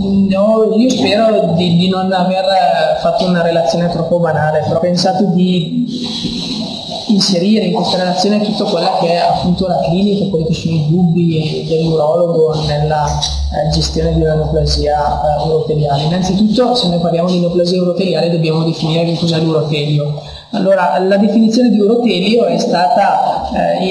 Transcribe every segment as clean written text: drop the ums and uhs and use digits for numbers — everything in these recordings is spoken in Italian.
No, io spero di non aver fatto una relazione troppo banale, però ho pensato di inserire in questa relazione tutto quella che è appunto la clinica, quelli che sono i dubbi dell'urologo nella gestione di una neoplasia uroteliale. Innanzitutto, se noi parliamo di neoplasia uroteliale, dobbiamo definire che cos'è l'urotelio. Allora, la definizione di urotelio è stata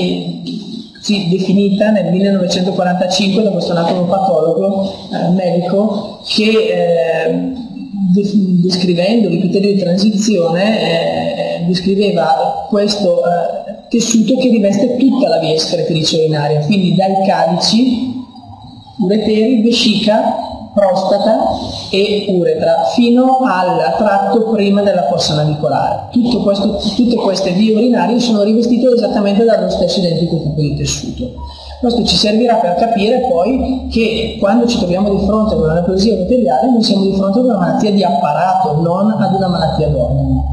definita nel 1945 da questo anatomopatologo medico che descrivendo l'epitelio di transizione descriveva questo tessuto che riveste tutta la via escretrice urinaria, quindi dai calici, ureteri, vescica, prostata e uretra fino al tratto prima della fossa navicolare. Tutte queste vie urinarie sono rivestite esattamente dallo stesso identico tipo di tessuto. Questo ci servirà per capire poi che quando ci troviamo di fronte ad una neoplasia uroteliale noi siamo di fronte ad una malattia di apparato, non ad una malattia d'organo.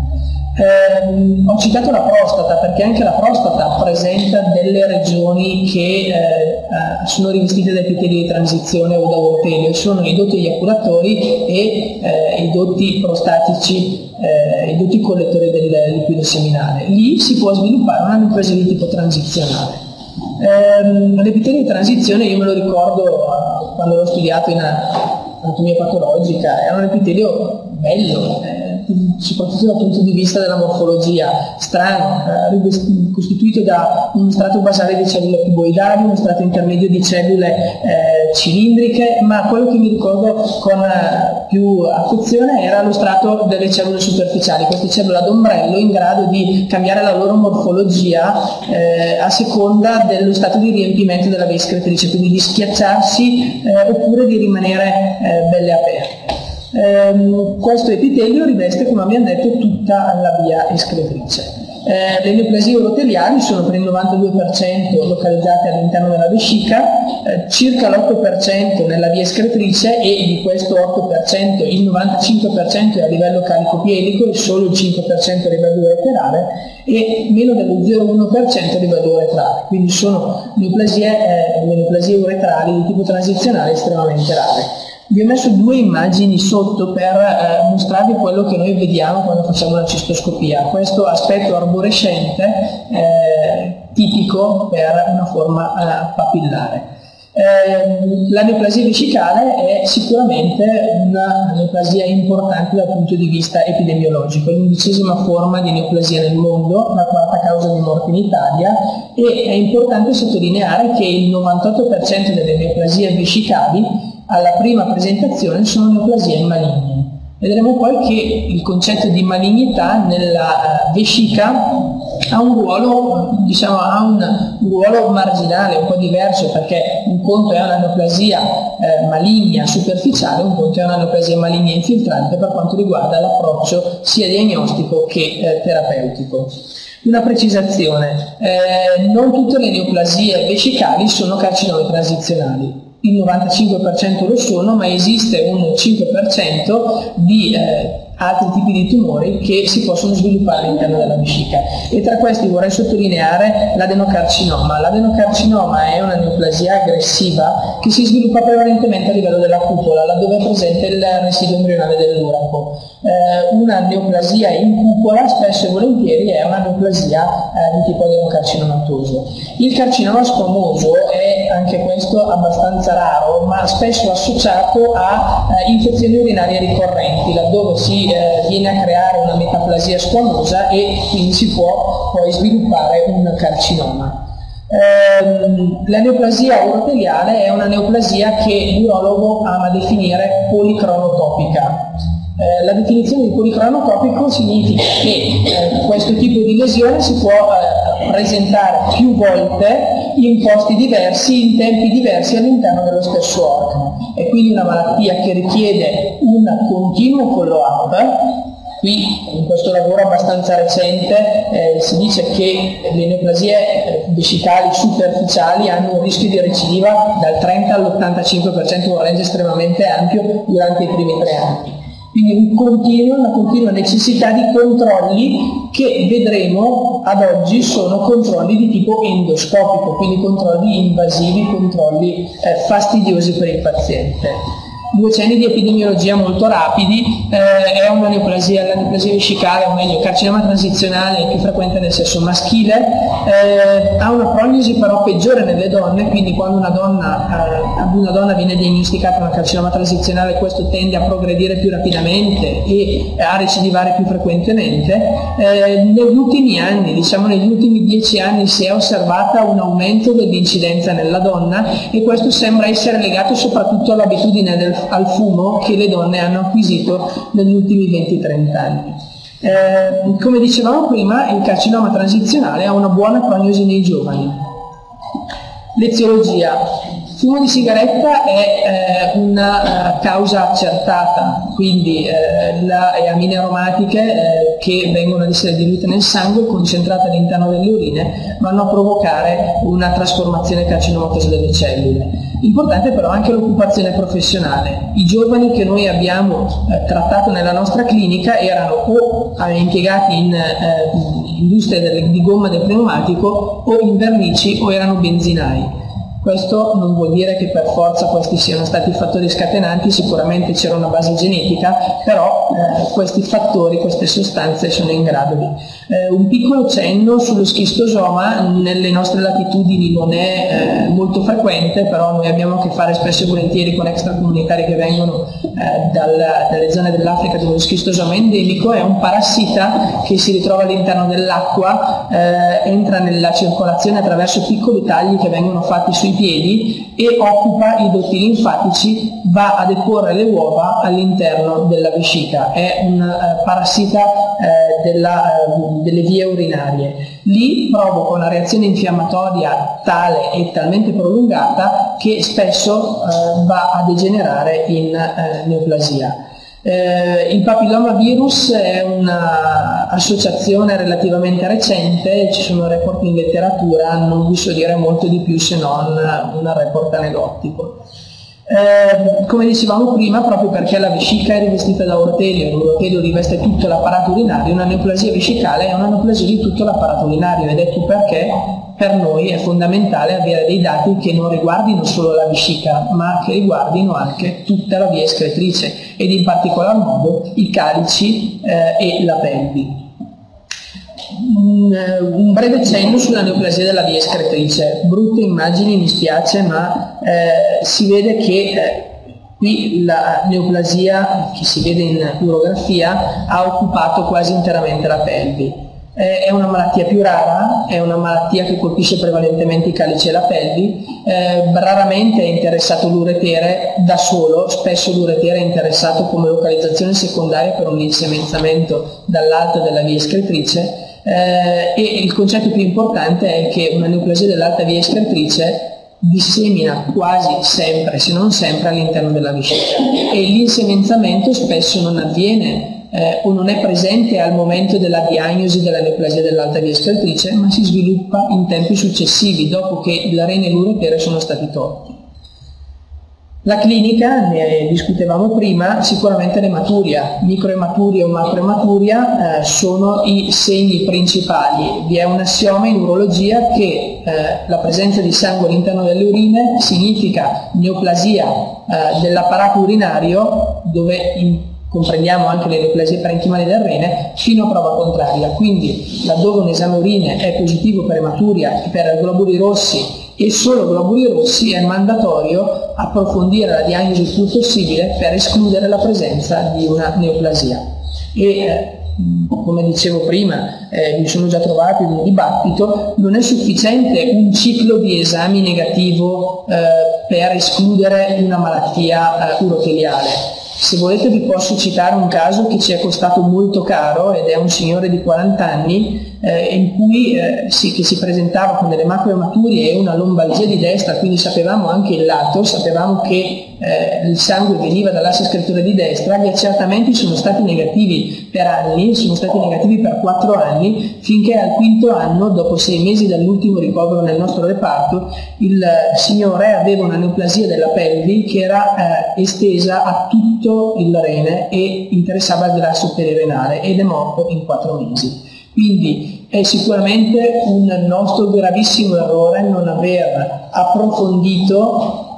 Ho citato la prostata perché anche la prostata presenta delle regioni che sono rivestite da epiteli di transizione o da urotelio, sono i dotti eiaculatori e i dotti prostatici, i dotti collettori del liquido seminale. Lì si può sviluppare una neoplasia di tipo transizionale. L'epitelio di transizione io me lo ricordo quando l'ho studiato in anatomia patologica, era un epitelio bello, soprattutto dal punto di vista della morfologia, strano, costituito da un strato basale di cellule cuboidali, uno strato intermedio di cellule cilindriche, ma quello che mi ricordo con più affezione era lo strato delle cellule superficiali, queste cellule ad ombrello in grado di cambiare la loro morfologia a seconda dello stato di riempimento della via escretrice, quindi di schiacciarsi oppure di rimanere belle aperte. Questo epitelio riveste, come abbiamo detto, tutta la via escretrice. Le neoplasie uroteliali sono per il 92% localizzate all'interno della vescica, circa l'8% nella via escretrice e di questo 8% il 95% è a livello caricopielico e solo il 5% a livello ureterale e meno dello 0,1% a livello uretrale, quindi sono le neoplasie uretrali di tipo transizionale estremamente rare. Vi ho messo due immagini sotto per mostrarvi quello che noi vediamo quando facciamo la cistoscopia. Questo aspetto arborescente tipico per una forma papillare. La neoplasia vescicale è sicuramente una neoplasia importante dal punto di vista epidemiologico, è l'11ª forma di neoplasia nel mondo, la quarta causa di morte in Italia e è importante sottolineare che il 98% delle neoplasie vescicali alla prima presentazione sono neoplasie maligne. Vedremo poi che il concetto di malignità nella vescica ha un ruolo, un ruolo marginale, un po' diverso, perché un conto è una neoplasia maligna superficiale, un conto è una neoplasia maligna infiltrante per quanto riguarda l'approccio sia diagnostico che terapeutico. Una precisazione, non tutte le neoplasie vescicali sono carcinomi transizionali. Il 95% lo sono, ma esiste un 5% di altri tipi di tumori che si possono sviluppare all'interno della vescica e tra questi vorrei sottolineare l'adenocarcinoma. L'adenocarcinoma è una neoplasia aggressiva che si sviluppa prevalentemente a livello della cupola, laddove è presente il residuo embrionale dell'uraco. Una neoplasia in cupola spesso e volentieri è una neoplasia di tipo adenocarcinomatoso. Il carcinoma squamoso è anche questo abbastanza raro, ma spesso associato a infezioni urinarie ricorrenti, laddove si viene a creare una metaplasia squamosa e quindi si può poi sviluppare un carcinoma. La neoplasia uroteliale è una neoplasia che l'urologo ama definire policronotopica. La definizione di policronotopico significa che questo tipo di lesione si può presentare più volte in posti diversi, in tempi diversi all'interno dello stesso organo. È quindi una malattia che richiede un continuo follow-up. Qui in questo lavoro abbastanza recente si dice che le neoplasie vescicali superficiali hanno un rischio di recidiva dal 30 all'85%, un range estremamente ampio durante i primi 3 anni. Quindi una continua necessità di controlli che vedremo ad oggi sono controlli di tipo endoscopico, quindi controlli invasivi, controlli fastidiosi per il paziente. Due cenni di epidemiologia molto rapidi. È una neoplasia, la neoplasia vescicale, o meglio il carcinoma transizionale, più frequente nel sesso maschile, ha una prognosi però peggiore nelle donne, quindi quando ad una donna viene diagnosticata una carcinoma transizionale, questo tende a progredire più rapidamente e a recidivare più frequentemente. Negli ultimi anni, diciamo negli ultimi 10 anni, si è osservata un aumento dell'incidenza nella donna, e questo sembra essere legato soprattutto all'abitudine al fumo che le donne hanno acquisito negli ultimi 20-30 anni. Come dicevamo prima, il carcinoma transizionale ha una buona prognosi nei giovani. L'eziologia. Il fumo di sigaretta è una causa accertata, quindi le amine aromatiche che vengono ad essere dilute nel sangue, concentrate all'interno delle urine, vanno a provocare una trasformazione carcinomatosa delle cellule. Importante però anche l'occupazione professionale. I giovani che noi abbiamo trattato nella nostra clinica erano o impiegati in industrie di gomma del pneumatico, o in vernici, o erano benzinai. Questo non vuol dire che per forza questi siano stati fattori scatenanti, sicuramente c'era una base genetica, però questi fattori, queste sostanze sono in grado di. Un piccolo cenno sullo schistosoma, nelle nostre latitudini non è molto frequente, però noi abbiamo a che fare spesso e volentieri con extracomunitari che vengono dalle zone dell'Africa dove lo schistosoma è endemico. È un parassita che si ritrova all'interno dell'acqua, entra nella circolazione attraverso piccoli tagli che vengono fatti sui piedi e occupa i dotti linfatici, va a deporre le uova all'interno della vescica. È un parassita delle vie urinarie. Lì provoca una reazione infiammatoria tale e talmente prolungata che spesso va a degenerare in neoplasia. Il papillomavirus è un'associazione relativamente recente, ci sono report in letteratura, non vi so dire molto di più se non un report aneddotico. Come dicevamo prima, proprio perché la vescica è rivestita da urotelio e l'urotelio riveste tutto l'apparato urinario, una neoplasia vescicale è una neoplasia di tutto l'apparato urinario, ed ecco perché per noi è fondamentale avere dei dati che non riguardino solo la vescica, ma che riguardino anche tutta la via escretrice, ed in particolar modo i calici e la pelvi. Un breve cenno sulla neoplasia della via escretrice. Brutte immagini, mi spiace, ma si vede che qui la neoplasia che si vede in urografia ha occupato quasi interamente la pelvi. È una malattia più rara, è una malattia che colpisce prevalentemente i calici e la pelvi, raramente è interessato l'uretere da solo, spesso l'uretere è interessato come localizzazione secondaria per un insemenzamento dall'alto della via escretrice. E il concetto più importante è che una neoplasia dell'alta via escretrice dissemina quasi sempre, se non sempre, all'interno della vescica, e l'insemenzamento spesso non avviene o non è presente al momento della diagnosi della neoplasia dell'alta via escretrice, ma si sviluppa in tempi successivi, dopo che la rene e l'uretere sono stati tolti. La clinica, ne discutevamo prima, sicuramente l'ematuria, microematuria o macroematuria sono i segni principali. Vi è un assioma in urologia che la presenza di sangue all'interno delle urine significa neoplasia dell'apparato urinario, dove comprendiamo anche le neoplasie parenchimali del rene, fino a prova contraria. Quindi laddove un esame urine è positivo per ematuria e per globuli rossi e solo globuli rossi, è mandatorio approfondire la diagnosi il più possibile per escludere la presenza di una neoplasia. E come dicevo prima, mi sono già trovato in un dibattito, non è sufficiente un ciclo di esami negativo per escludere una malattia uroteliale. Se volete vi posso citare un caso che ci è costato molto caro, ed è un signore di 40 anni in cui che si presentava con delle macroematurie e una lombalgia di destra, quindi sapevamo anche il lato, sapevamo che il sangue veniva dall'asse escretore di destra. Gli accertamenti sono stati negativi per anni, sono stati negativi per 4 anni, finché al 5º anno, dopo 6 mesi dall'ultimo ricovero nel nostro reparto, il signore aveva una neoplasia della pelvi che era estesa a tutto il rene e interessava il grasso perirenale, ed è morto in 4 mesi. Quindi è sicuramente un nostro gravissimo errore non aver approfondito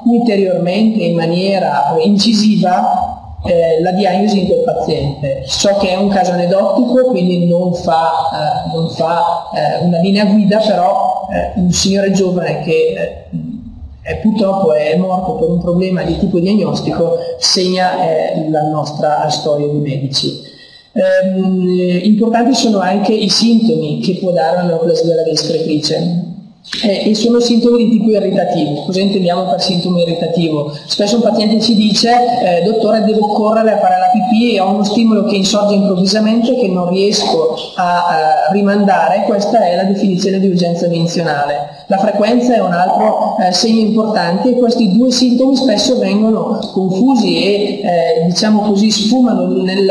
ulteriormente in maniera incisiva la diagnosi in quel paziente. So che è un caso aneddotico, quindi non fa una linea guida, però un signore giovane che purtroppo è morto per un problema di tipo diagnostico segna la nostra storia di medici. Importanti sono anche i sintomi che può dare la neoplasia della via escretrice. E sono sintomi di tipo irritativo. Cosa intendiamo per sintomo irritativo? Spesso un paziente ci dice dottore, devo correre a fare la pipì e ho uno stimolo che insorge improvvisamente che non riesco a rimandare. Questa è la definizione di urgenza menzionale. La frequenza è un altro segno importante, e questi due sintomi spesso vengono confusi e diciamo così sfumano nel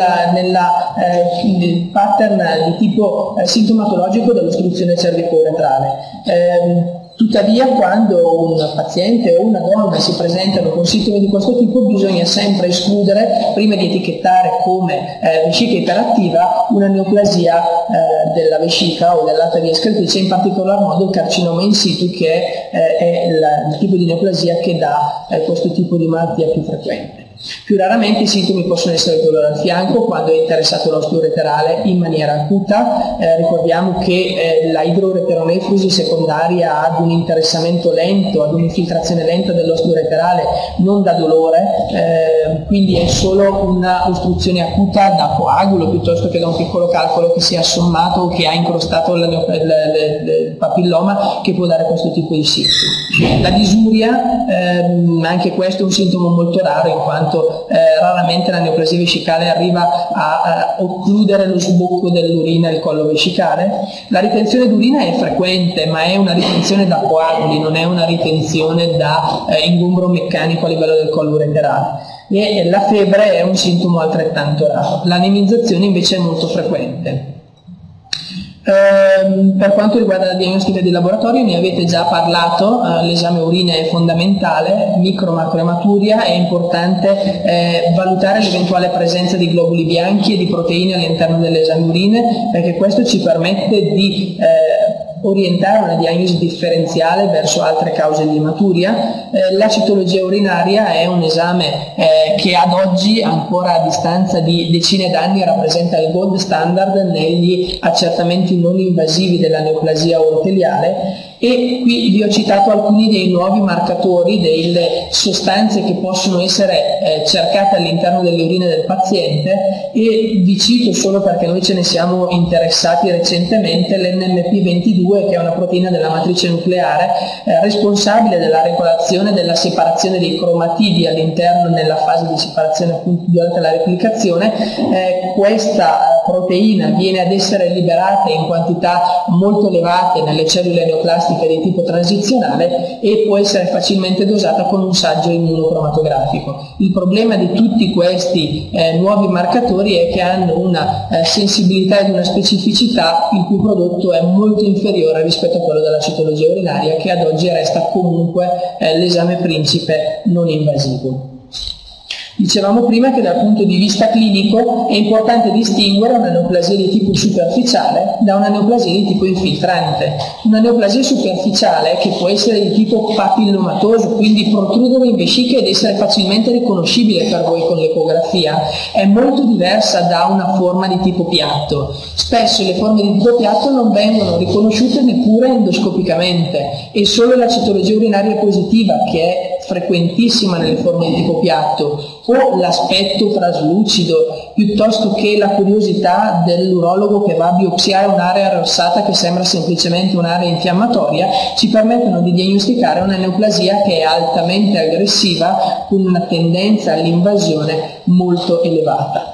pattern di tipo sintomatologico dell'ostruzione cervico-uretrale. Tuttavia, quando un paziente o una donna si presentano con sintomi di questo tipo, bisogna sempre escludere, prima di etichettare come vescica iperattiva, una neoplasia della vescica o dell'alta via escretrice, in particolar modo il carcinoma in situ, che è il tipo di neoplasia che dà questo tipo di malattia più frequente. Più raramente i sintomi possono essere il dolore al fianco quando è interessato l'osteo ureterale in maniera acuta. Ricordiamo che la idroureteronefrosi secondaria ad un interessamento lento, ad un'infiltrazione lenta dell'osteo ureterale non dà dolore, quindi è solo una ostruzione acuta da coagulo piuttosto che da un piccolo calcolo che si è assommato o che ha incrostato il papilloma, che può dare questo tipo di sintomi. La disuria, anche questo è un sintomo molto raro, in quanto raramente la neoplasia vescicale arriva a occludere lo sbocco dell'urina e il collo vescicale. La ritenzione d'urina è frequente, ma è una ritenzione da coaguli, non è una ritenzione da ingombro meccanico a livello del collo ureterale. E la febbre è un sintomo altrettanto raro. L'anemizzazione invece è molto frequente. Per quanto riguarda la diagnostica di laboratorio, ne avete già parlato, l'esame urine è fondamentale, micro-macroematuria, è importante valutare l'eventuale presenza di globuli bianchi e di proteine all'interno dell'esame urine, perché questo ci permette di orientare una diagnosi differenziale verso altre cause di ematuria. La citologia urinaria è un esame che ad oggi, ancora a distanza di decine d'anni, rappresenta il gold standard negli accertamenti non invasivi della neoplasia uroteliale. E qui vi ho citato alcuni dei nuovi marcatori, delle sostanze che possono essere cercate all'interno delle urine del paziente, e vi cito solo perché noi ce ne siamo interessati recentemente l'NMP22, che è una proteina della matrice nucleare responsabile della regolazione della separazione dei cromatidi all'interno nella fase di separazione appunto durante la replicazione. Questa proteina viene ad essere liberata in quantità molto elevate nelle cellule neoplastiche di tipo transizionale e può essere facilmente dosata con un saggio immunocromatografico. Il problema di tutti questi nuovi marcatori è che hanno una sensibilità ed una specificità il cui prodotto è molto inferiore rispetto a quello della citologia urinaria, che ad oggi resta comunque l'esame principe non invasivo. Dicevamo prima che dal punto di vista clinico è importante distinguere una neoplasia di tipo superficiale da una neoplasia di tipo infiltrante. Una neoplasia superficiale, che può essere di tipo papillomatoso, quindi protrudere in vescica ed essere facilmente riconoscibile per voi con l'ecografia, è molto diversa da una forma di tipo piatto. Spesso le forme di tipo piatto non vengono riconosciute neppure endoscopicamente, e solo la citologia urinaria positiva, che è frequentissima nelle forme di tipo piatto, o l'aspetto traslucido, piuttosto che la curiosità dell'urologo che va a biopsiare un'area arrossata che sembra semplicemente un'area infiammatoria, ci permettono di diagnosticare una neoplasia che è altamente aggressiva, con una tendenza all'invasione molto elevata.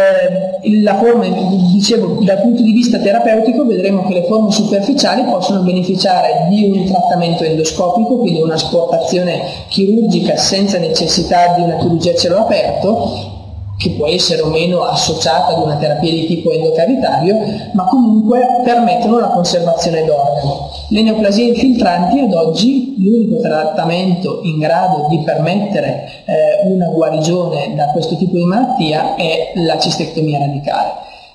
La forma, dicevo, dal punto di vista terapeutico vedremo che le forme superficiali possono beneficiare di un trattamento endoscopico, quindi un'asportazione chirurgica senza necessità di una chirurgia a cielo aperto, che può essere o meno associata ad una terapia di tipo endocavitario, ma comunque permettono la conservazione d'organo. Le neoplasie infiltranti ad oggi l'unico trattamento in grado di permettere una guarigione da questo tipo di malattia è la cistectomia radicale.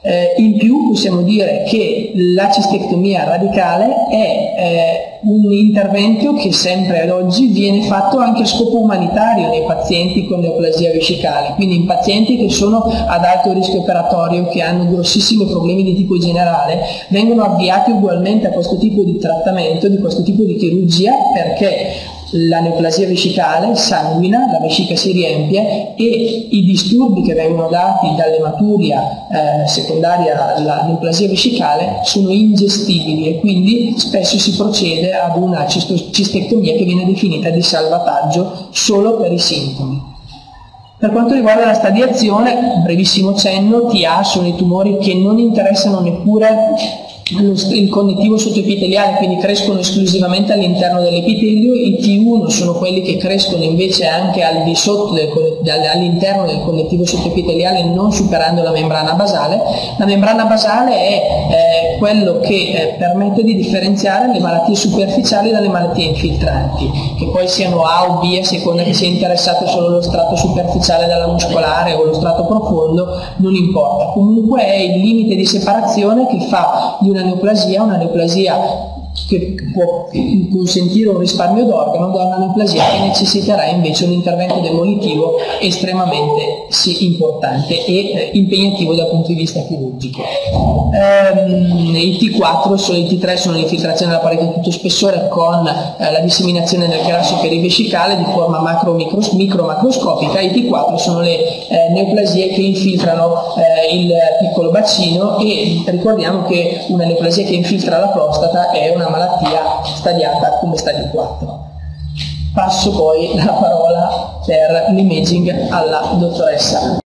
In più possiamo dire che la cistectomia radicale è un intervento che sempre ad oggi viene fatto anche a scopo umanitario nei pazienti con neoplasia vescicale, quindi in pazienti che sono ad alto rischio operatorio, che hanno grossissimi problemi di tipo generale, vengono avviati ugualmente a questo tipo di trattamento, di questo tipo di chirurgia, perché la neoplasia vescicale sanguina, la vescica si riempie e i disturbi che vengono dati dall'ematuria secondaria alla neoplasia vescicale sono ingestibili e quindi spesso si procede ad una cistectomia che viene definita di salvataggio solo per i sintomi. Per quanto riguarda la stadiazione, brevissimo cenno, TA sono i tumori che non interessano neppure il connettivo sottoepiteliale, quindi crescono esclusivamente all'interno dell'epitelio. I T1 sono quelli che crescono invece anche al di sotto all'interno del connettivo sottoepiteliale, non superando la membrana basale. La membrana basale è quello che permette di differenziare le malattie superficiali dalle malattie infiltranti, che poi siano A o B a seconda che sia interessato solo lo strato superficiale della muscolare o lo strato profondo, non importa. Comunque è il limite di separazione che fa di una neoplasia che può consentire un risparmio d'organo da una neoplasia che necessiterà invece un intervento demolitivo estremamente importante e impegnativo dal punto di vista chirurgico. I T4 i T3 sono l'infiltrazione della parete di tutto spessore con la disseminazione del grasso perivescicale di forma micro-macroscopica. I T4 sono le neoplasie che infiltrano il piccolo bacino, e ricordiamo che una neoplasia che infiltra la prostata è una malattia stadiata come stadio 4. Passo poi la parola per l'imaging alla dottoressa.